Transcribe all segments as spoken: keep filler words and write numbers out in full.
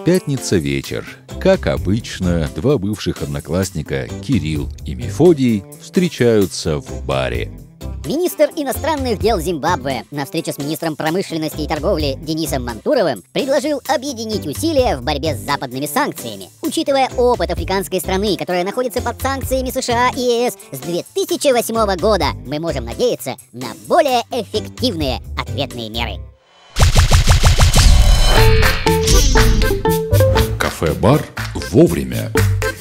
Пятница вечер. Как обычно, два бывших одноклассника, Кирилл и Мефодий, встречаются в баре. Министр иностранных дел Зимбабве на встрече с министром промышленности и торговли Денисом Мантуровым предложил объединить усилия в борьбе с западными санкциями. Учитывая опыт африканской страны, которая находится под санкциями США и ЕС с две тысячи восьмого года, мы можем надеяться на более эффективные ответные меры. Кафе-бар вовремя.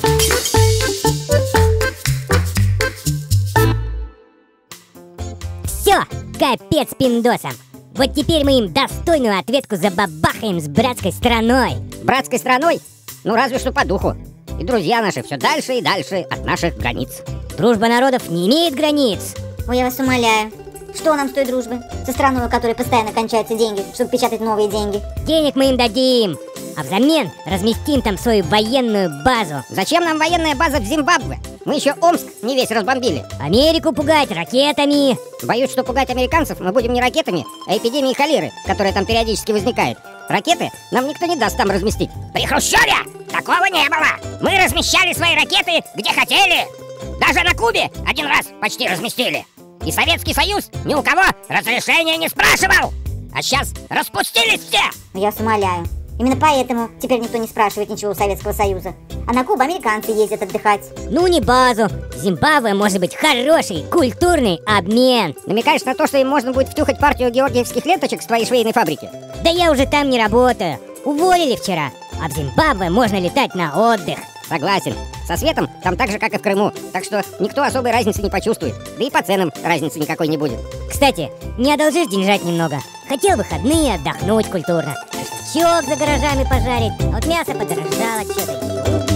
Все, капец пиндосам. Вот теперь мы им достойную ответку забабахаем с братской страной. Братской страной? Ну разве что по духу. И друзья наши все дальше и дальше от наших границ. Дружба народов не имеет границ. Ой, я вас умоляю. Что нам с той дружбы? Со страной, у которой постоянно кончаются деньги, чтобы печатать новые деньги. Денег мы им дадим, а взамен разместим там свою военную базу. Зачем нам военная база в Зимбабве? Мы еще Омск не весь разбомбили. Америку пугать ракетами. Боюсь, что пугать американцев мы будем не ракетами, а эпидемией холеры, которая там периодически возникает. Ракеты нам никто не даст там разместить. При Хрущеве такого не было. Мы размещали свои ракеты где хотели. Даже на Кубе один раз почти разместили. И Советский Союз ни у кого разрешения не спрашивал. А сейчас распустились все. Я вас умоляю. Именно поэтому теперь никто не спрашивает ничего у Советского Союза. А на Кубу американцы ездят отдыхать. Ну не базу. Зимбабве может быть хороший культурный обмен. Намекаешь на то, что им можно будет втюхать партию георгиевских ленточек с твоей швейной фабрики? Да я уже там не работаю. Уволили вчера. А в Зимбабве можно летать на отдых. Согласен. Со светом там так же, как и в Крыму. Так что никто особой разницы не почувствует. Да и по ценам разницы никакой не будет. Кстати, не одолжишь деньжать немного? Хотел выходные отдохнуть культурно. Шашлычок за гаражами пожарить. А вот мясо подорожало что-то.